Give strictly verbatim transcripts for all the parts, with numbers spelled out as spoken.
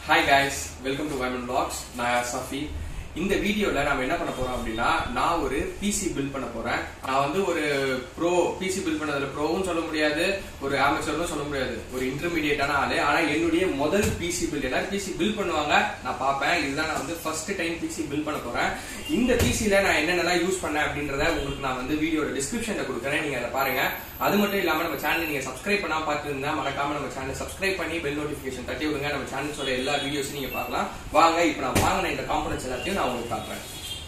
Hi guys, welcome to Wyman Vlogs. நான் சஃபி. இந்த வீடியோல நாம என்ன பண்ண போறோம் அப்படின்னா நான் ஒரு பிசி பில்ட் பண்ண போறேன். நான் வந்து ஒரு ப்ரோ பிசி பில்ட் பண்ணதுல ப்ரோவும் சொல்ல முடியாது, ஒரு அமேச்சர்னும் சொல்ல முடியாது, ஒரு இன்டர்மீடியேட்டான ஆளு. ஆனா என்னுடைய முதல் பிசி பில்ட் என்ன பிசி பில்ட் பண்ணுவாங்க நான் பாப்பேன். இதுதான் நான் வந்து ஃபர்ஸ்ட் டைம் பிசி பில்ட் பண்ண போறேன். இந்த பிசில நான் என்னென்னலாம் யூஸ் பண்ணேன் அப்படின்றத உங்களுக்கு நான் வந்து வீடியோட டிஸ்கிரிப்ஷன்ல கொடுக்குறேன், நீங்க அதை பாருங்க. அது மட்டும் இல்லாம நம்ம சேனல் நீங்க சப்ஸ்கிரைப் பண்ணாம பார்த்துருந்தா மறக்காம நம்ம சேனல் சப்ஸ்கிரைப் பண்ணி பெல் நோட்டிபிகேஷன் தட்டி விடுங்க. நம்ம சேனல்ஸோட எல்லா வீடியோஸும் நீங்க பார்க்கலாம். வாங்க இப்ப நான் வாங்கின இந்த காம்பனன்ட்ஸ் எல்லாத்தையும் நான் உங்களுக்கு காட்டுறேன்.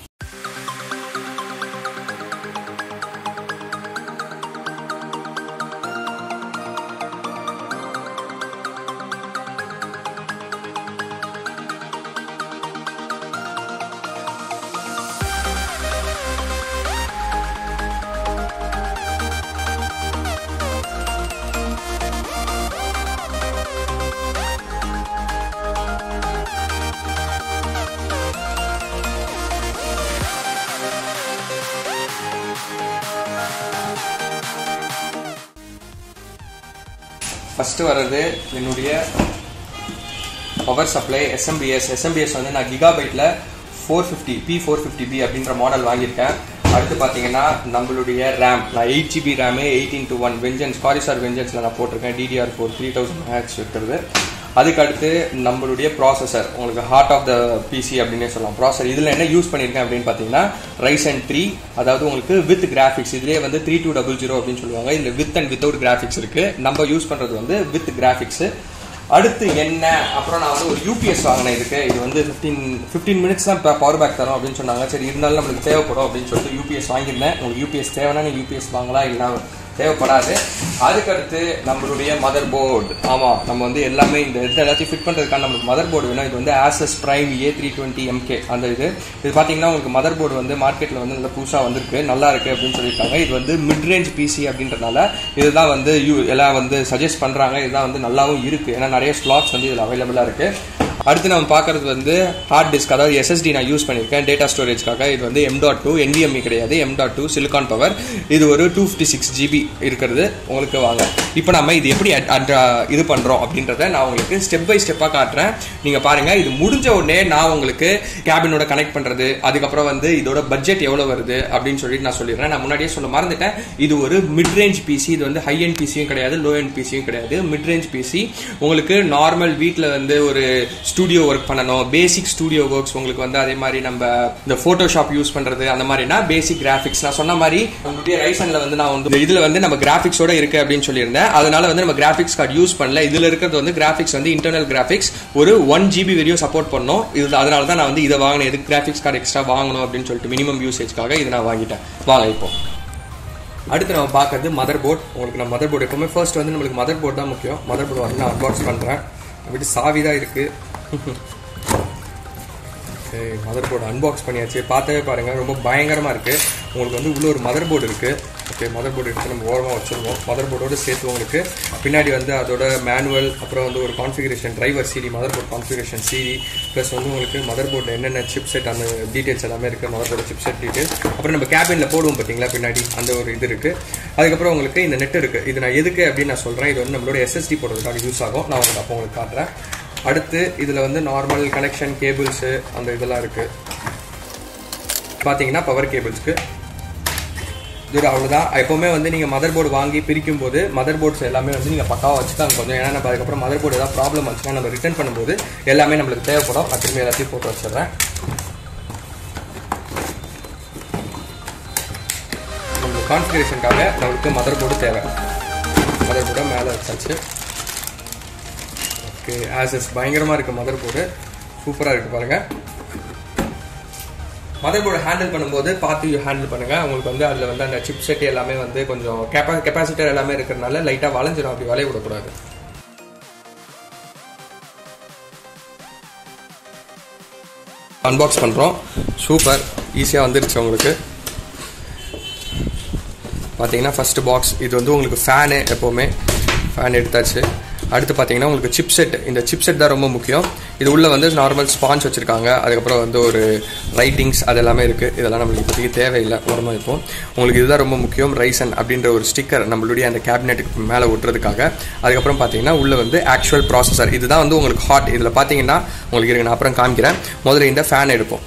ஃபர்ஸ்ட் வர்றது என்னுடைய பவர் சப்ளை எஸ்எம்பிஎஸ். எஸ்எம்பிஎஸ் வந்து நான் கிகாபைட்ல four fifty B four fifty B அப்படின்ற மாடல் வாங்கியிருக்கேன். அடுத்து பார்த்தீங்கன்னா நம்மளுடைய ரேம் நான் eight GB RAM eighteen to one Vengeance Corsair வெஞ்சன்ஸில் நான் போட்டிருக்கேன். DDR four three thousand hertz இருக்கிறது. அதுக்கு அடுத்து நம்மளுடைய ப்ராசஸர், உங்களுக்கு ஹார்ட் ஆஃப் த பிசி அப்படின்னே சொல்லலாம். ப்ராசஸர் இதில் என்ன யூஸ் பண்ணியிருக்கேன் அப்படின்னு பார்த்தீங்கன்னா ரைசன் த்ரீ, அதாவது உங்களுக்கு வித் கிராஃபிக்ஸ். இதுலேயே வந்து த்ரீ டூ டபுள் ஜீரோ அப்படின்னு சொல்லுவாங்க. இதில் வித் அண்ட் வித்தவுட் கிராஃபிக்ஸ் இருக்கு. நம்ம யூஸ் பண்ணுறது வந்து வித் கிராஃபிக்ஸ். அடுத்து என்ன, அப்புறம் நான் வந்து ஒரு யூபிஎஸ் வாங்கினேன். இதுக்கு இது வந்து ஃபிஃப்டீன் ஃபிஃப்டீன் மினிட்ஸ் தான் பவர் பேக் தரும் அப்படின்னு சொன்னாங்க. சரி இருந்தாலும் நம்மளுக்கு தேவைப்படும் அப்படின்னு சொல்லிட்டு யூபிஎஸ் வாங்கியிருந்தேன். உங்களுக்கு யூபிஎஸ் தேவைன்னா நீங்கள் யூபிஎஸ் வாங்கலாம், இல்லை தேவைப்படாது. அதுக்கடுத்து நம்மளுடைய மதர் போர்டு. ஆமாம், நம்ம வந்து எல்லாமே இந்த இடத்துல எல்லாத்தையும் ஃபிட் பண்ணுறதுக்கான நம்மளுக்கு மதர் போர்டு வேணும். இது வந்து Asus prime A three twenty MK அந்த இது இது பார்த்தீங்கன்னா உங்களுக்கு மதர் போர்டு வந்து மார்க்கெட்டில் வந்து நல்ல புதுசாக வந்திருக்கு, நல்லா இருக்கு அப்படின்னு சொல்லியிருக்காங்க. இது வந்து மிட் ரேஞ்ச் பிசி அப்படின்றதுனால இதுதான் வந்து யூ எல்லாம் வந்து சஜஸ்ட் பண்ணுறாங்க. இதுதான் வந்து நல்லாவும் இருக்குது, ஏன்னா நிறைய ஸ்லாட்ஸ் வந்து இதில் அவைலபிளாக இருக்குது. அடுத்து நம்ம பார்க்கறது வந்து ஹார்ட் டிஸ்க், அதாவது எஸ்எஸ்டி நான் யூஸ் பண்ணியிருக்கேன் டேட்டா ஸ்டோரேஜ்க்காக. இது வந்து எம் டாட் டூ என்விஎம்இ கிடையாது, M dot two silicon power. இது ஒரு டூ ஃபிஃப்டி சிக்ஸ் ஜிபி இருக்கிறது உங்களுக்கு வாங்க. இப்போ நம்ம இது எப்படி இது பண்ணுறோம் அப்படின்றத நான் உங்களுக்கு ஸ்டெப் பை ஸ்டெப்பாக காட்டுறேன். நீங்கள் பாருங்கள். இது முடிஞ்ச உடனே நான் உங்களுக்கு கேபினோட கனெக்ட் பண்ணுறது, அதுக்கப்புறம் வந்து இதோட பட்ஜெட் எவ்வளோ வருது அப்படின்னு சொல்லிட்டு நான் சொல்லிடுறேன். நான் முன்னாடியே சொல்ல மறந்துட்டேன், இது ஒரு மிட் ரேஞ்ச் பிசி. இது வந்து ஹை எண்ட் பிசியும் கிடையாது, லோ எண்ட் பிசியும் கிடையாது, மிட் ரேஞ்ச் பிசி. உங்களுக்கு நார்மல் வீட்டில் வந்து ஒரு ஸ்டூடியோ ஒர்க் பண்ணணும், பேசிக் ஸ்டூடியோ ஒர்க்ஸ் உங்களுக்கு வந்து அதே மாதிரி நம்ம இந்த போட்டோஷாப் யூஸ் பண்றது அந்த மாதிரினா பேசிக் கிராஃபிக்ஸ். நான் சொன்ன மாதிரி நம்மளுடைய ரைசன்ல வந்து நான் வந்து இதுல வந்து நம்ம கிராஃபிக்ஸோட இருக்கு அப்படின்னு சொல்லியிருந்தேன். அதனால வந்து நம்ம கிராஃபிக்ஸ் கார்டு யூஸ் பண்ணல. இதுல இருக்கிறது வந்து கிராஃபிக்ஸ் வந்து இன்டர்னல் கிராஃபிக்ஸ் ஒரு ஒன் ஜிபி வரையும் சப்போர்ட் பண்ணோம். இது அதனால தான் நான் வந்து இதை வாங்கினேன். எதுக்கு கிராஃபிக்ஸ் கார்டு எக்ஸ்ட்ரா வாங்கணும் அப்படின்னு சொல்லிட்டு மினிமம் யூசேஜ்க்காக இதை நான் வாங்கிட்டேன். வாங்க இப்போ அடுத்து நம்ம பார்க்கறது மதர் போர்டு. உங்களுக்கு நான் மதர் போர்டு எப்பவுமே ஃபர்ஸ்ட் வந்து நம்மளுக்கு மதர் போர்டு தான் முக்கியம். மதர் போர்டு வந்து நான் அன்பாக்ஸ் பண்றேன். அப்படி சாவி தான் இருக்கு. மதர் போர்டு அன்பாக்ஸ் பண்ணியாச்சு. பார்த்தவே பாருங்க, ரொம்ப பயங்கரமா இருக்கு. உங்களுக்கு வந்து உள்ள ஒரு மதர் போர்டு இருக்கு. ஓகே, மதர் போர்டு எடுத்து நம்ம ஓரமாக வச்சிருவோம். மதர் போர்டோடு சேர்த்து உங்களுக்கு பின்னாடி வந்து அதோட மேனுவல், அப்புறம் வந்து ஒரு configuration driver CD, motherboard configuration CD, plus வந்து உங்களுக்கு மதர் போர்டு என்னென்ன சிப் செட் அந்த டீடைல்ஸ் எல்லாமே இருக்கு. Motherboard chipset details, அப்புறம் நம்ம கேபின்ல போடுவோம் பார்த்தீங்களா பின்னாடி அந்த ஒரு இது இருக்கு. அதுக்கப்புறம் உங்களுக்கு இந்த நெட் இருக்கு. இது நான் எதுக்கு அப்படின்னு நான் சொல்றேன். இது வந்து நம்மளோட எஸ்எஸ்டி போடுறதுக்காக யூஸ் ஆகும். நான் உங்களுக்கு அப்போ உங்களுக்கு காட்டுறேன். அடுத்து இதில் வந்து நார்மல் கனெக்ஷன் கேபிள்ஸு அந்த இதெல்லாம் இருக்குது. பார்த்தீங்கன்னா பவர் கேபிள்ஸ்க்கு இது அவ்வளோதான். எப்போவுமே வந்து நீங்கள் மதர் போர்டு வாங்கி பிரிக்கும் போது மதர் போர்ட்ஸ் எல்லாமே வந்து நீங்கள் பக்காவாக வச்சுக்காங்க கொஞ்சம். ஏன்னா நம்ம அதுக்கப்புறம் மதர் போர்டு ஏதாவது ப்ராப்ளம் வந்துச்சுன்னா நம்ம ரிட்டர்ன் பண்ணும்போது எல்லாமே நம்மளுக்கு தேவைப்படும். நான் திரும்பி எல்லாத்தையும் போட்டு வச்சிடுறேன். நம்மளுக்கு கான்ஃபிகரேஷனுக்காக நம்மளுக்கு மதர் போர்டு தேவை. மதர் போர்டை மேலே வச்சாச்சு. ஓகே, ஆசஸ் பயங்கரமாக இருக்குது மதர் போர்டு, சூப்பராக இருக்குது பாருங்கள். மதர் போர்டு ஹேண்டில் பண்ணும்போது பார்த்து ஹேண்டில் பண்ணுங்கள். உங்களுக்கு வந்து அதில் வந்து அந்த சிப் செட் எல்லாமே வந்து கொஞ்சம் கெப்பா கெப்பாசிட்டர் எல்லாமே இருக்கிறதுனால லைட்டாக வளைஞ்சிடும். அப்படி வளைய விடக்கூடாது. அன்பாக்ஸ் பண்ணுறோம். சூப்பர், ஈஸியாக வந்துருச்சு உங்களுக்கு. பார்த்தீங்கன்னா ஃபர்ஸ்ட் பாக்ஸ் இது வந்து உங்களுக்கு ஃபேனு, எப்போவுமே ஃபேன் எடுத்தாச்சு. அடுத்து பார்த்தீங்கன்னா உங்களுக்கு சிப் செட். இந்த சிப் செட் தான் ரொம்ப முக்கியம். இது உள்ள வந்து நார்மல் ஸ்பாஞ்ச் வச்சுருக்காங்க. அதுக்கப்புறம் வந்து ஒரு ரைட்டிங்ஸ் அது எல்லாமே இருக்குது. இதெல்லாம் நம்மளுக்கு இப்போதைக்கு தேவையில்லை, உரமாக இருக்கும். உங்களுக்கு இதுதான் ரொம்ப முக்கியம், ரைசன் அப்படின்ற ஒரு ஸ்டிக்கர் நம்மளுடைய அந்த கேபினெட்டுக்கு மேலே ஒட்டுறதுக்காக. அதுக்கப்புறம் பார்த்தீங்கன்னா உள்ளே வந்து ஆக்சுவல் ப்ராசஸர், இதுதான் வந்து உங்களுக்கு ஹாட். இதில் பார்த்தீங்கன்னா உங்களுக்கு இருக்கு, நான் அப்புறம் காமிக்கிறேன். முதல்ல இந்த ஃபேன் எடுப்போம்.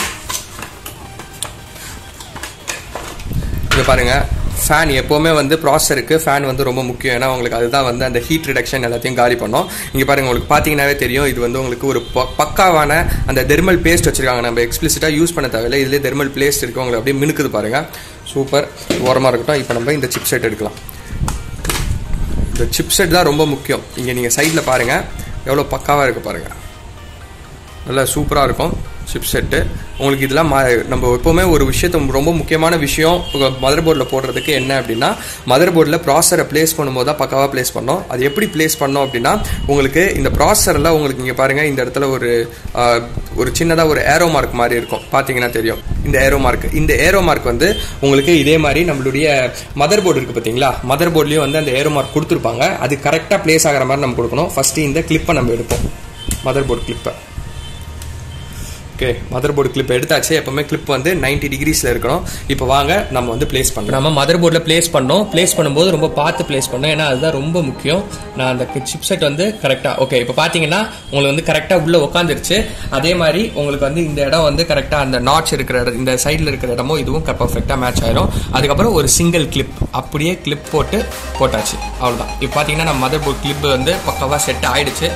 இங்கே பாருங்கள், ஃபேன் எப்போவுமே வந்து ப்ராசஸருக்கு ஃபேன் வந்து ரொம்ப முக்கியம். ஏன்னா உங்களுக்கு அதுதான் வந்து அந்த ஹீட் ரிடக்ஷன் எல்லாத்தையும் காலி பண்ணோம். இங்கே பாருங்கள், உங்களுக்கு பார்த்தீங்கன்னாவே தெரியும், இது வந்து உங்களுக்கு ஒரு பக்காவான அந்த தெர்மல் பேஸ்ட் வச்சுருக்காங்க. நம்ம எக்ஸ்பிளிசிட்டாக யூஸ் பண்ண தேவையில்லை, இதுலேயே தெர்மல் பேஸ்ட் இருக்குது. உங்களுக்கு அப்படியே மினுக்குது பாருங்கள், சூப்பர் ஓரமாக இருக்கட்டும். இப்போ நம்ம இந்த சிப் செட் எடுக்கலாம். இந்த சிப் செட் தான் ரொம்ப முக்கியம். இங்கே நீங்கள் சைடில் பாருங்கள் எவ்வளோ பக்காவாக இருக்குது பாருங்கள், நல்லா சூப்பராக இருக்கும் சிப் செட்டு. உங்களுக்கு இதெல்லாம் நம்ம எப்போவுமே ஒரு விஷயத்த ரொம்ப முக்கியமான விஷயம் மதர் போர்டில் போடுறதுக்கு என்ன அப்படின்னா, மதர் போர்டில் ப்ராசரை பிளேஸ் பண்ணும்போது தான் பக்காவாக பிளேஸ் பண்ணோம். அது எப்படி பிளேஸ் பண்ணோம் அப்படின்னா, உங்களுக்கு இந்த ப்ராசரில் உங்களுக்கு இங்கே பாருங்கள், இந்த இடத்துல ஒரு ஒரு சின்னதாக ஒரு ஏரோ மார்க் மாதிரி இருக்கும், பார்த்தீங்கன்னா தெரியும். இந்த ஏரோ மார்க் இந்த ஏரோ மார்க் வந்து உங்களுக்கு இதே மாதிரி நம்மளுடைய மதர் போர்டு இருக்குது பார்த்தீங்களா, மதர் போர்ட்லேயும் வந்து அந்த ஏரோ மார்க் கொடுத்துருப்பாங்க. அது கரெக்டாக பிளேஸ் ஆகிற மாதிரி நம்ம கொடுக்கணும். ஃபஸ்ட்டு இந்த கிளிப்பை நம்ம எடுப்போம், மதர் போர்டு கிளிப்பை. ஓகே, மதர் போர்டு கிளிப் எடுத்தாச்சு. எப்பவுமே கிளிப் வந்து நைன்டி டிகிரிஸில் இருக்கணும். இப்போ வாங்க நம்ம வந்து பிளேஸ் பண்ணோம். நம்ம மதர் போர்டில் பிளேஸ் பண்ணோம். பிளேஸ் பண்ணும்போது ரொம்ப பார்த்து பிளேஸ் பண்ணோம், ஏன்னா அதுதான் ரொம்ப முக்கியம். நான் அந்த சிப் செட் வந்து கரெக்டாக ஓகே இப்போ பார்த்தீங்கன்னா உங்களுக்கு வந்து கரெக்டாக உள்ளே உட்காந்துருச்சு. அதே மாதிரி உங்களுக்கு வந்து இந்த இடம் வந்து கரெக்டாக அந்த நாட்ச் இருக்கிற இடம், இந்த சைடில் இருக்கிற இடமும் இதுவும் பர்ஃபெக்டாக மேட்ச் ஆயிரும். அதுக்கப்புறம் ஒரு சிங்கிள் கிளிப் அப்படியே கிளிப் போட்டு போட்டாச்சு, அவ்வளோதான். இப்போ பார்த்தீங்கன்னா நம்ம மதர் போர்டு கிளிப் வந்து பக்காவாக செட் ஆயிடுச்சு.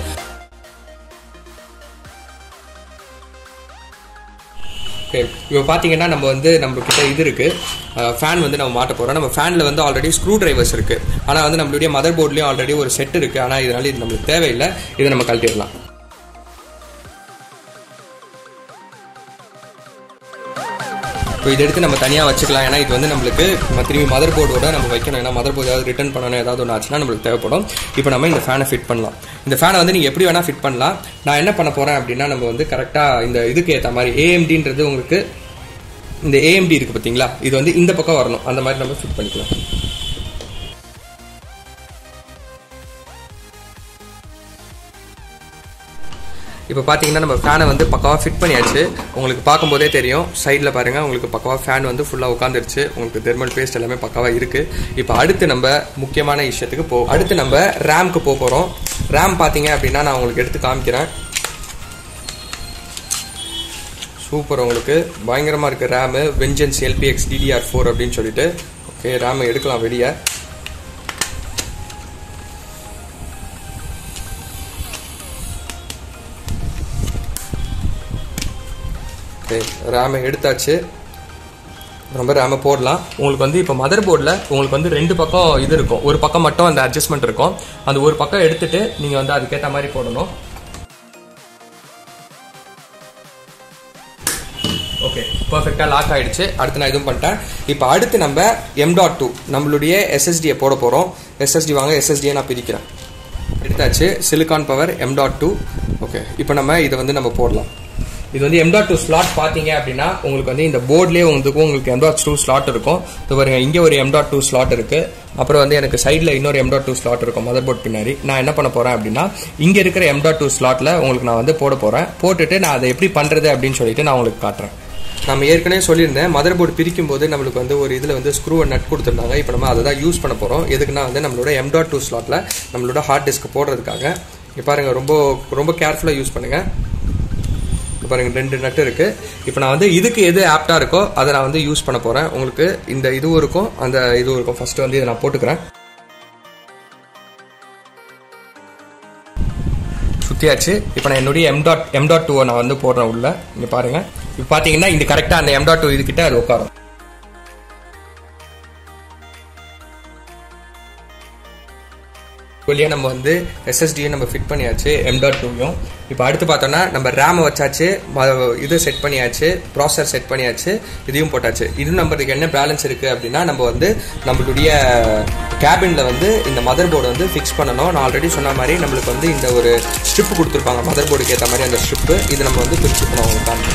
ஓகே, இப்போ பார்த்தீங்கன்னா நம்ம வந்து நம்ம கிட்ட இது இருக்குது, ஃபேன் வந்து நம்ம மாட்ட போகிறோம். நம்ம ஃபேனில் வந்து ஆல்ரெடி ஸ்க்ரூ டிரைவர்ஸ் இருக்குது. ஆனால் வந்து நம்மளுடைய மதர் போர்ட்லேயும் ஆல்ரெடி ஒரு செட் இருக்குது. ஆனால் இதனால இது நம்மளுக்கு தேவையில்லை, இதை நம்ம கழட்டிடலாம். இப்போ இதை எடுத்து நம்ம தனியாக வச்சுக்கலாம். ஏன்னா இது வந்து நம்மளுக்கு திரும்பி மதர் போர்டோட நம்ம வைக்கணும். ஏன்னா மதர் போர்டு ஏதாவது ரிட்டர்ன் பண்ணணும், ஏதாவது ஒன்று ஆச்சுன்னா நம்மளுக்கு தேவைப்படும். இப்போ நம்ம இந்த ஃபேனை ஃபிட் பண்ணலாம். இந்த ஃபேனை வந்து நீங்கள் எப்படி வேணால் ஃபிட் பண்ணலாம். நான் என்ன பண்ண போகிறேன் அப்படின்னா, நம்ம வந்து கரெக்டாக இந்த இதுக்கு ஏற்ற மாதிரி ஏஎம்டின்றது உங்களுக்கு இந்த ஏஎம்டி இருக்குது பார்த்தீங்களா, இது வந்து இந்த பக்கம் வரணும், அந்த மாதிரி நம்ம ஃபிட் பண்ணிக்கலாம். இப்போ பார்த்தீங்கன்னா நம்ம ஃபேனை வந்து பக்காவாக ஃபிட் பண்ணியாச்சு. உங்களுக்கு பார்க்கும்போதே தெரியும், சைடில் பாருங்கள், உங்களுக்கு பக்காவாக ஃபேன் வந்து ஃபுல்லாக உட்காந்துருச்சு. உங்களுக்கு தெர்மல் பேஸ்ட் எல்லாமே பக்காவாக இருக்குது. இப்போ அடுத்து நம்ம முக்கியமான விஷயத்துக்கு போ அடுத்து நம்ம ரேம்க்கு போக போகிறோம். ரேம் பார்த்தீங்க அப்படின்னா நான் உங்களுக்கு எடுத்து காமிக்கிறேன். சூப்பர், உங்களுக்கு பயங்கரமாக இருக்குது RAM. Vengeance LPX DDR four அப்படின்னு சொல்லிட்டு. ஓகே, ரேமை எடுக்கலாம் வெளியே. ரேமை எடுத்தாச்சு. ரொம்ப ரேமை போடலாம். உங்களுக்கு வந்து இப்போ மதர் போர்டில் உங்களுக்கு வந்து ரெண்டு பக்கம் இது இருக்கும். ஒரு பக்கம் மட்டும் அந்த அட்ஜஸ்ட்மெண்ட் இருக்கும். அந்த ஒரு பக்கம் எடுத்துட்டு நீங்கள் வந்து அதுக்கேற்ற மாதிரி போடணும். ஓகே, பர்ஃபெக்டாக லாக் ஆகிடுச்சு. அடுத்து நான் இதுவும் பண்ணிட்டேன். இப்போ அடுத்து நம்ம எம் டாட் டூ நம்மளுடைய எஸ்எஸ்டியை போட போகிறோம். எஸ்எஸ்டி வாங்க, எஸ்எஸ்டியை நான் பிரிக்கிறேன். எடுத்தாச்சு, silicon power M dot two. Okay, இப்போ நம்ம இதை வந்து நம்ம போடலாம். இது வந்து எம் டாட் டூ ஸ்லாட் பார்த்தீங்க அப்படின்னா உங்களுக்கு வந்து இந்த போர்ட்லேயே உங்களுக்கு உங்களுக்கு எம் டாட் டூ ஸ்லாட் இருக்கும். இப்போ பாருங்க, இங்கே ஒரு எம் டாட் டூ ஸ்லாட் இருக்குது. அப்புறம் வந்து எனக்கு சைடில் இன்னொரு எம் டாட் டூ ஸ்லாட் இருக்கும் மதர் போர்ட் பின்னாடி. நான் என்ன பண்ண போகிறேன் அப்படின்னா, இங்கே இருக்கிற எம் டாட் டூ ஸ்லாட்டில் உங்களுக்கு நான் வந்து போட போகிறேன். போட்டுட்டு நான் அதை எப்படி பண்ணுறது அப்படின்னு சொல்லிட்டு நான் உங்களுக்கு காட்டுறேன். நம்ம ஏற்கனவே சொல்லியிருந்தேன், மதர் போர்டு பிரிக்கும் போது நம்மளுக்கு வந்து ஒரு இதில் வந்து ஸ்க்ரூவை நட் கொடுத்துருந்தாங்க. இப்போ நம்ம அதை தான் யூஸ் பண்ண போகிறோம். எதுக்குன்னா வந்து நம்மளோட எம் டாட் டூ ஸ்லாட்டில் நம்மளோட ஹார்ட் டிஸ்க் போடுறதுக்காக. இப்போ பாருங்கள், ரொம்ப ரொம்ப கேர்ஃபுல்லாக யூஸ் பண்ணுங்கள். பாருங்க, ரெண்டு நட்டு இருக்கு. இப்போ நான் வந்து இதுக்கு எது ஆப்டா இருக்கோ அதை நான் வந்து யூஸ் பண்ண போறேன். உங்களுக்கு இந்த இதுவும் இருக்கும், அந்த இதுவும் இருக்கும். ஃபர்ஸ்ட் வந்து இதை நான் போட்டுக்கிறேன். சுத்தியாச்சு. இப்போ நான் என்னுடைய எம் டாட் எம் டாட் டூவை நான் வந்து போடுறேன் உள்ள. இங்க பாருங்க, இப்போ பாத்தீங்கன்னா இந்த கரெக்டா அந்த எம் டாட் டூ இதுக்கிட்ட அது உட்காரும். வெளியே நம்ம வந்து எஸ்எஸ்டியை நம்ம ஃபிட் பண்ணியாச்சு, எம் டாட் டூயும். இப்போ அடுத்து பார்த்தோன்னா நம்ம ரேமை வச்சாச்சு, இது செட் பண்ணியாச்சு, ப்ராசஸர் செட் பண்ணியாச்சு, இதையும் போட்டாச்சு. இது நம்மளுக்கு என்ன பேலன்ஸ் இருக்குது அப்படின்னா, நம்ம வந்து நம்மளுடைய கேபினில் வந்து இந்த மதர் போர்டு வந்து ஃபிக்ஸ் பண்ணணும். நான் ஆல்ரெடி சொன்ன மாதிரி நம்மளுக்கு வந்து இந்த ஒரு ஸ்ட்ரிப்பு கொடுத்துருப்பாங்க மதர் போர்டுக்கு ஏற்ற மாதிரி. அந்த ஸ்ட்ரிப்பு இது நம்ம வந்து பிரிச்சுக்கணும் அவங்களுக்கு காமிச்சு.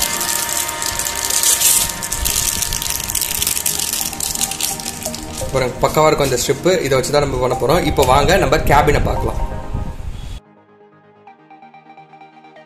ஒரு பக்கவாக இருக்கும் அந்த ஸ்ட்ரிப்பு. இதை வச்சு தான் நம்ம பண்ண போகிறோம். இப்போ வாங்க நம்ம கேபினை பார்க்கலாம்.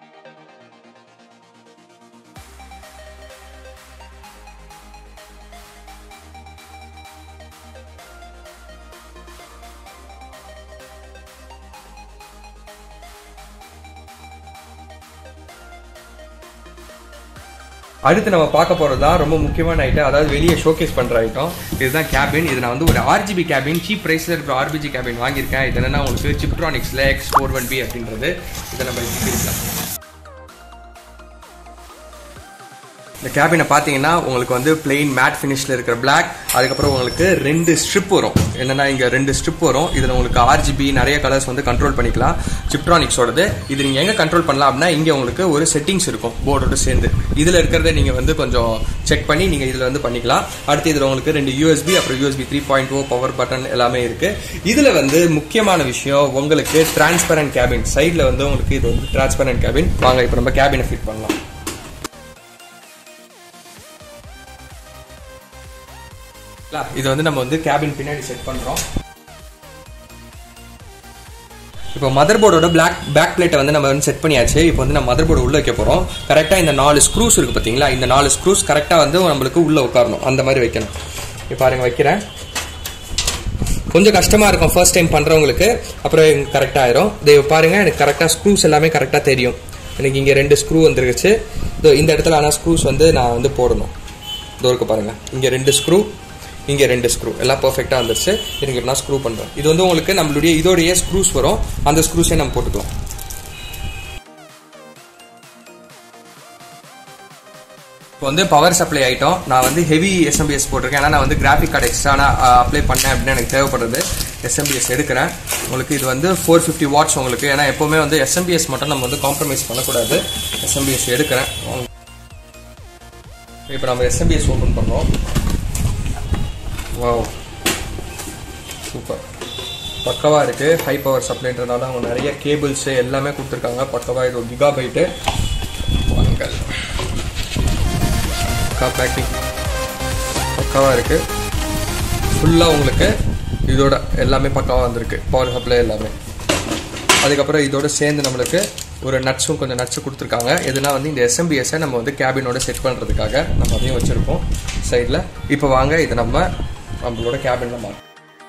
அடுத்து நம்ம பார்க்க போகிறது தான் ரொம்ப முக்கியமான ஐட்டம், அதாவது வெளியே ஷோகேஸ் பண்ணுற ஐட்டம். இதுதான் கேபின். இது நான் வந்து ஒரு ஆர்ஜிபி கேபின், சீப் ப்ரைஸில் இருக்கிற ஆர்பிஜி கேபின் வாங்கியிருக்கேன். இது என்னன்னா உங்களுக்கு சிப்ட்ரானிக்ஸில் எக்ஸ் ஃபோர் ஒன் பி அப்படின்றது. இதை நம்ம பிரிக்கலாம். இந்த கேபினை பார்த்தீங்கன்னா உங்களுக்கு வந்து பிளெயின் மேட் ஃபினிஷில் இருக்கிற பிளாக், அதுக்கப்புறம் உங்களுக்கு ரெண்டு ஸ்ட்ரிப் வரும். என்னன்னா இங்கே ரெண்டு ஸ்ட்ரிப் வரும். இதில் உங்களுக்கு ஆர்ஜிபி நிறைய கலர்ஸ் வந்து கண்ட்ரோல் பண்ணிக்கலாம். சிப்ட்ரானிக்ஸோடது. இது நீங்கள் எங்கே கண்ட்ரோல் பண்ணலாம் அப்படின்னா இங்கே உங்களுக்கு ஒரு செட்டிங்ஸ் இருக்கும் போர்டோடு சேர்ந்து. இதில் இருக்கிறத நீங்கள் வந்து கொஞ்சம் செக் பண்ணி நீங்கள் இதில் வந்து பண்ணிக்கலாம். அடுத்து இதில் உங்களுக்கு ரெண்டு யூஎஸ்பி, அப்புறம் USB three point O power button எல்லாமே இருக்குது. இதில் வந்து முக்கியமான விஷயம் உங்களுக்கு டிரான்ஸ்பரண்ட் கேபின். சைடில் வந்து உங்களுக்கு இது வந்து டிரான்ஸ்பரண்ட் கேபின். வாங்க இப்போ நம்ம கேபினை ஃபிட் பண்ணலாம். இது வந்து நம்ம வந்து கேபின் பின்னாடி செட் பண்றோம். இப்போ மதர் போர்டோட பிளாக் பேக் பிளேட்டை வந்து நம்ம வந்து செட் பண்ணியாச்சு. இப்போ வந்து நம்ம மதர் போர்டு உள்ள வைக்க போறோம். கரெக்டா இந்த நாலு ஸ்க்ரூஸ் இருக்கு பாத்தீங்களா, இந்த நாலு ஸ்க்ரூஸ் கரெக்டா வந்து நம்மளுக்கு உள்ள உட்காரணும். அந்த மாதிரி வைக்கணும். இப்போ பாருங்க வைக்கிறேன். கொஞ்சம் கஷ்டமா இருக்கும் ஃபர்ஸ்ட் டைம் பண்றவங்களுக்கு, அப்புறம் கரெக்டா ஆயிரும். இதை பாருங்க, எனக்கு கரெக்டா ஸ்க்ரூஸ் எல்லாமே கரெக்டா தெரியும். எனக்கு இங்க ரெண்டு ஸ்க்ரூ வந்துருச்சு. இந்த இடத்துல ஆனா ஸ்க்ரூஸ் வந்து நான் வந்து போடணும். இதோ இருக்கு பாருங்க, இங்க ரெண்டு ஸ்க்ரூ, இங்கே ரெண்டு ஸ்க்ரூ எல்லாம் பர்ஃபெக்டாக வந்துருச்சு. எனக்கு இப்போ நான் ஸ்க்ரூ பண்ணுறேன். இது வந்து உங்களுக்கு நம்மளுடைய இதோடைய ஸ்க்ரூஸ் வரும். அந்த ஸ்க்ரூஸே நம்ம போட்டுக்கலாம். இப்போ வந்து பவர் சப்ளை ஐட்டம் நான் வந்து ஹெவி எஸ்எம்பிஎஸ் போட்டிருக்கேன். ஏன்னா நான் வந்து கிராஃபிக் கார்டு எக்ஸ்ட்ரா அப்ளை பண்ணேன் அப்படின்னு எனக்கு தேவைப்படுறது. எஸ்எம்பிஎஸ் எடுக்கிறேன். உங்களுக்கு இது வந்து ஃபோர் ஃபிஃப்டி வாட்ஸ் உங்களுக்கு. ஏன்னா எப்போவுமே வந்து எஸ்எம்பிஎஸ் மட்டும் நம்ம வந்து காம்ப்ரமைஸ் பண்ணக்கூடாது. எஸ்எம்பிஎஸ் எடுக்கிறேன். இப்போ நம்ம எஸ்எம்பிஎஸ் ஓப்பன் பண்ணுறோம். வாவ், சூப்பர், பக்கவா இருக்கு. ஹை பவர் சப்ளைன்றனால அவங்க நிறைய கேபிள்ஸ் எல்லாமே கொடுத்துருக்காங்க. பக்கவா இது ஒரு கிகா பைட்டு. பக்கா பேக்கிங் பக்கவா இருக்கு. ஃபுல்லா உங்களுக்கு இதோட எல்லாமே பக்கவா வந்திருக்கு. பவர் சப்ளை எல்லாமே. அதுக்கப்புறம் இதோட சேர்ந்து நம்மளுக்கு ஒரு நட்ஸும் கொஞ்சம் நட்ஸு கொடுத்துருக்காங்க. எதுனா வந்து இந்த எஸ்எம்பிஎஸை நம்ம வந்து கேபினோட செட் பண்ணுறதுக்காக நம்ம அதையும் வச்சுருக்கோம் சைடில். இப்போ வாங்க இதை நம்ம நம்மளோட கேபின்ல மாறும்.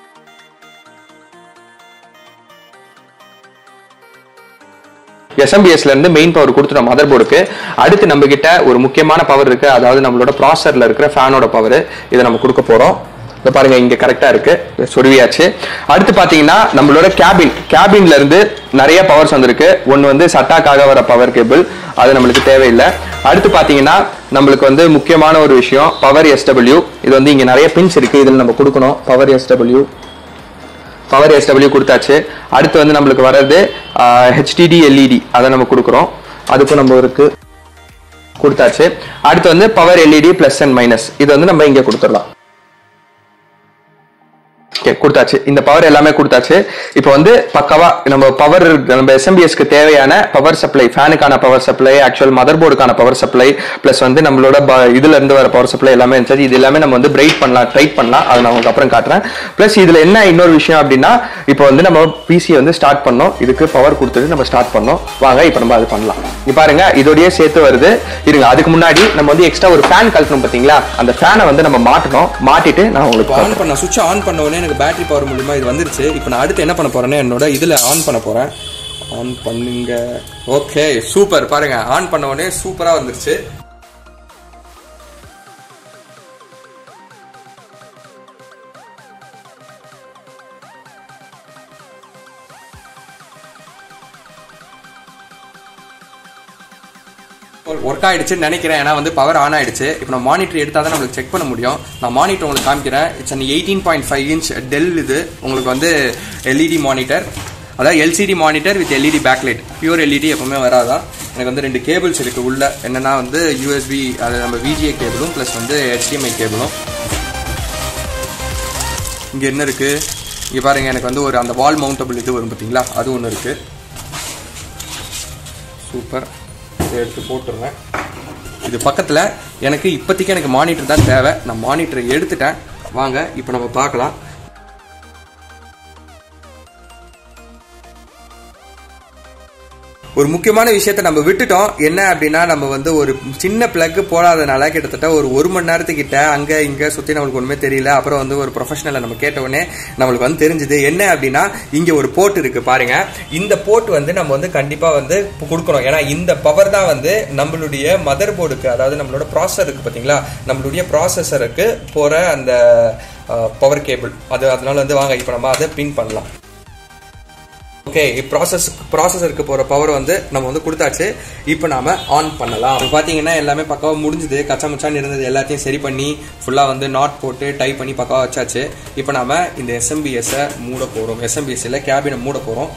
எஸ்எம்பிஎஸ்ல இருந்து மெயின் பவர் கொடுத்துட்டோம் மதர் போர்டுக்கு. அடுத்து நம்ம கிட்ட ஒரு முக்கியமான பவர் இருக்கு, அதாவது நம்மளோட ப்ராசஸர்ல இருக்கிற ஃபேனோட பவர். இதை நம்ம கொடுக்க போறோம். இதை பாருங்க, இங்க கரெக்டா இருக்கு, சொருவியாச்சு. அடுத்து பாத்தீங்கன்னா நம்மளோட கேபின் கேபின்ல இருந்து நிறைய பவர்ஸ் வந்திருக்கு. ஒன்னு வந்து சட்டாக்காக வர பவர் கேபிள், அது நம்மளுக்கு தேவையில்லை. அடுத்து பாத்தீங்கன்னா நம்மளுக்கு வந்து முக்கியமான ஒரு விஷயம் பவர் எஸ்டபிள்யூ. இது வந்து இங்க நிறைய பின்ஸ் இருக்கு, இதுல நம்ம கொடுக்கணும். பவர் எஸ்டபிள்யூ பவர் எஸ்டபிள்யூ கொடுத்தாச்சு. அடுத்து வந்து நம்மளுக்கு வர்றது ஹெச்டிடி எல்இடி, அதை நம்ம கொடுக்குறோம். அதுக்கும் நம்ம இருக்கு கொடுத்தாச்சு. அடுத்து வந்து power LED plus and minus, இது வந்து நம்ம இங்க கொடுத்துடலாம். கொடுத்தாச்சு. இந்த பவர் எல்லாமே கொடுத்தாச்சு. இப்போ வந்து பக்கவா நம்ம பவர் நம்ம எஸ்எம்பிஎஸ்க்கு தேவையான பவர் சப்ளை, ஃபேனுக்கான பவர் சப்ளை, ஆக்சுவல் மதர் போர்டுக்கான பவர் சப்ளை, பிளஸ் வந்து நம்மளோட இதுல இருந்து வர பவர் சப்ளை எல்லாமே இருந்துச்சு. இது எல்லாமே நம்ம வந்து பிரைட் பண்ணலாம், டைட் பண்ணலாம். அதை நான் உங்களுக்கு அப்புறம் காட்டுறேன். பிளஸ் இதுல என்ன இன்னொரு விஷயம் அப்படின்னா, இப்போ வந்து நம்ம பிசி வந்து ஸ்டார்ட் பண்ணோம். இதுக்கு பவர் கொடுத்துட்டு நம்ம ஸ்டார்ட் பண்ணோம். வாங்க இப்போ நம்ம அது பண்ணலாம். இப்போ பாருங்க, இதோடய சேர்த்து வருது. இருங்க, அதுக்கு முன்னாடி நம்ம வந்து எக்ஸ்ட்ரா ஒரு ஃபேன் கழட்டணும் பாத்தீங்களா? அந்த ஃபேனை வந்து நம்ம மாட்டணும். மாட்டிட்டு நான் உங்களுக்கு ஆன் பண்ண சுவிட்ச் ஆன் பண்ண உடனே எனக்கு பேட்டரி பவர் மூலமா இது வந்துருச்சு. இப்போ நான் அடுத்து என்ன பண்ண போறேன்னா என்னோட இதுல ஆன் பண்ண போறேன். ஆன் பண்ணுங்க. Okay, super. பாருங்க, ஆன் பண்ண உடனே சூப்பரா வந்துருச்சு. ஒர்க் ஆயிடுச்சுன்னு நினைக்கிறேன். ஏன்னா வந்து பவர் ஆன் ஆயிடுச்சு. இப்போ நான் மானிட்டர் எடுத்தால் தான் நம்மளுக்கு செக் பண்ண முடியும். நான் மானிட்டர் உங்களுக்கு காமிக்கிறேன். It's an eighteen point five inch Dell. இது உங்களுக்கு வந்து எல்இடி மானிட்டர், அதாவது LCD monitor with LED backlight. Pure LED எப்பவுமே வராதான். எனக்கு வந்து ரெண்டு கேபிள்ஸ் இருக்கு உள்ள. என்னன்னா வந்து யூஎஸ்பி, அது நம்ம விஜிஏ கேபிளும் பிளஸ் வந்து ஹெச்டிஎம்ஐ கேபிளும். இங்க என்ன இருக்கு இங்க பாருங்க, எனக்கு வந்து ஒரு அந்த வால் மவுண்டபிள் இது வரும் பார்த்தீங்களா, அது ஒன்று இருக்கு. சூப்பர். இதை எடுத்து போட்டுருவேன். இது பக்கத்தில் எனக்கு இப்போதைக்கு எனக்கு மானிட்டர் தான் தேவை. நான் மானிட்டரை எடுத்துட்டேன். வாங்க இப்போ நம்ம பார்க்கலாம். ஒரு முக்கியமான விஷயத்தை நம்ம விட்டுட்டோம். என்ன அப்படின்னா நம்ம வந்து ஒரு சின்ன பிளக் போடாதனால கிட்டத்தட்ட ஒரு ஒரு மணி நேரத்துக்கிட்ட அங்கே இங்கே சுற்றி நம்மளுக்கு ஒன்றுமே தெரியல. அப்புறம் வந்து ஒரு ப்ரொஃபஷனலை நம்ம கேட்ட உடனே நம்மளுக்கு வந்து தெரிஞ்சுது என்ன அப்படின்னா இங்கே ஒரு போர்ட் இருக்கு பாருங்க. இந்த போர்ட் வந்து நம்ம வந்து கண்டிப்பாக வந்து கொடுக்கணும். ஏன்னா இந்த பவர் தான் வந்து நம்மளுடைய மதர் போர்டுக்கு, அதாவது நம்மளோட ப்ராசஸர் இருக்கு பார்த்தீங்களா, நம்மளுடைய ப்ராசஸருக்கு போகிற அந்த பவர் கேபிள் அது. அதனால வந்து வாங்க இப்போ நம்ம அதை பின் பண்ணலாம். ஓகே, ப்ராசஸ் ப்ராசஸருக்கு போகிற பவர் வந்து நம்ம வந்து கொடுத்தாச்சு. இப்போ நாம ஆன் பண்ணலாம். இப்போ பார்த்தீங்கன்னா எல்லாமே பக்காவாக முடிஞ்சுது. கச்சா முச்சான்னு இருந்தது எல்லாத்தையும் சரி பண்ணி ஃபுல்லாக வந்து நாட் போட்டு டைப் பண்ணி பக்காவாக வச்சாச்சு. இப்போ நாம இந்த எஸ்எம்பிஎஸ்ஸை மூட போகிறோம். எஸ்எம்பிஎஸ்ஸில் கேபினை மூட போகிறோம்.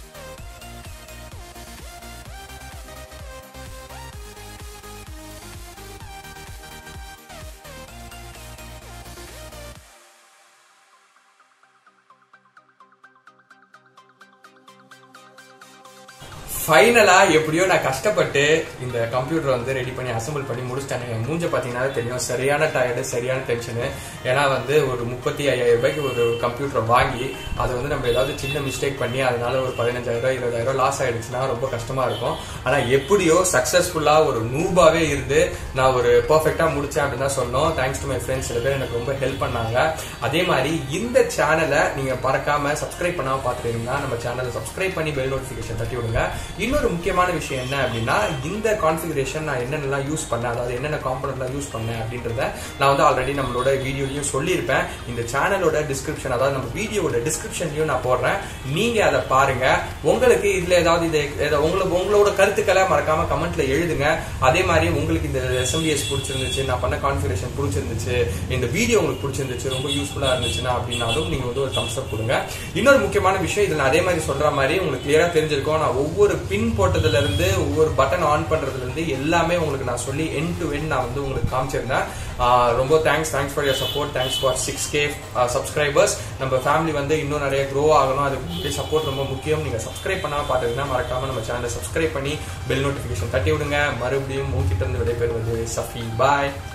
ஃபைனலா எப்படியோ நான் கஷ்டப்பட்டு இந்த கம்ப்யூட்டர் வந்து ரெடி பண்ணி அசம்பிள் பண்ணி முடிச்சிட்டேன். என் மூஞ்ச பாத்தீங்கன்னா தெரியும், சரியான டயர்டு, சரியான டென்ஷனு. ஏன்னா வந்து ஒரு முப்பத்தி ஐயாயிரம் ரூபாய்க்கு ஒரு கம்ப்யூட்டர் வாங்கி அதை வந்து நம்ம ஏதாவது சின்ன மிஸ்டேக் பண்ணி அதனால ஒரு பதினஞ்சாயிரம் இருபதாயிரம் லாஸ் ஆயிடுச்சுன்னா ரொம்ப கஷ்டமா இருக்கும். ஆனா எப்படியோ சக்சஸ்ஃபுல்லா ஒரு நூபாவே இருந்து நான் ஒரு பெர்ஃபெக்டா முடிச்சேன் அப்படின்னு தான் சொன்னோம். தேங்க்ஸ் டு மை ஃப்ரெண்ட்ஸ், சில பேர் எனக்கு ரொம்ப ஹெல்ப் பண்ணாங்க. அதே மாதிரி இந்த சேனலை நீங்க பறக்காம சப்ஸ்கிரைப் பண்ணாம பாத்துட்டீங்கன்னா நம்ம சேனலை சப்ஸ்கிரைப் பண்ணி பெல் நோட்டிபிகேஷன் தட்டி விடுங்க. இன்னொரு முக்கியமான விஷயம் என்ன அப்படின்னா, இந்த கான்ஃபிகரேஷன் நான் என்னென்னலாம் யூஸ் பண்ணேன், அதாவது என்னென்ன காம்பனன்ட்லாம் யூஸ் பண்ணேன் அப்படின்றத நான் வந்து ஆல்ரெடி நம்மளோட வீடியோலையும் சொல்லியிருப்பேன். இந்த சேனலோட டிஸ்கிரிப்ஷன், அதாவது நம்ம வீடியோட டிஸ்கிரிப்ஷன்லையும் நான் போடுறேன். நீங்க அதை பாருங்க. உங்களுக்கு இதுல ஏதாவது இது உங்களுக்கு உங்களோட கருத்துக்களை மறக்காம கமெண்ட்ல எழுதுங்க. அதே மாதிரி உங்களுக்கு இந்த எஸ்எம்பிஎஸ் பிடிச்சிருந்துச்சு, நான் பண்ண கான்ஃபிகரேஷன் பிடிச்சிருந்துச்சு, இந்த வீடியோ உங்களுக்கு பிடிச்சிருந்துச்சு, ரொம்ப யூஸ்ஃபுல்லா இருந்துச்சுன்னா அப்படின்னாலும் நீங்க வந்து ஒரு தம்ஸ் அப் கொடுங்க. இன்னொரு முக்கியமான விஷயம், இதுல அதே மாதிரி சொல்ற மாதிரி உங்களுக்கு கிளியரா தெரிஞ்சிருக்கும். நான் ஒவ்வொரு பின் போட்டதுல இருந்து ஒவ்வொரு பட்டன் ஆன் பண்றதுல இருந்து எல்லாமே உங்களுக்கு நான் சொல்லி எண்ட் டு எண்ட் நான் வந்து உங்களுக்கு காமிச்சிருந்தேன். ரொம்ப thanks thanks for your support. Thanks for six K subscribers. நம்ம ஃபேமிலி வந்து இன்னும் நிறைய க்ரோ ஆகணும். அதுக்கு சப்போர்ட் ரொம்ப முக்கியம். நீங்க சப்ஸ்கிரைப் பண்ணாம பாத்தீங்கன்னா மறக்காம நம்ம சேனலை சப்ஸ்கிரைப் பண்ணி பெல் நோட்டிபிகேஷன் தட்டி விடுங்க. மறுபடியும் உங்ககிட்ட இருந்து விடைபெறுவது சஃபி. பாய்.